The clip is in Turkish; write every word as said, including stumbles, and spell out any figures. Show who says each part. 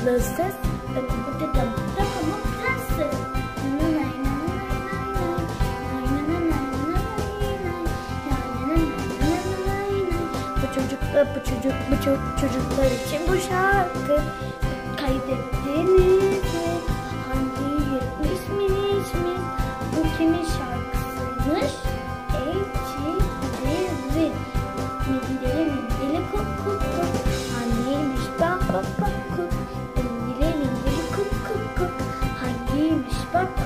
Speaker 1: tatlı ses. Burada da burada pamuk prenses. Bu çocuklar, bu çocuk, bu çocuk, çocuklar için bu şarkı. Kaydettiniz mi? Hangi yetmiş miyiz mi? Bu kimin şarkısıymış? Ecilerin. Mindili mindili kuk kuk kuk. Hangiymiş bak bak bak kuk. Mindili mindili kuk kuk kuk. Hangiymiş bak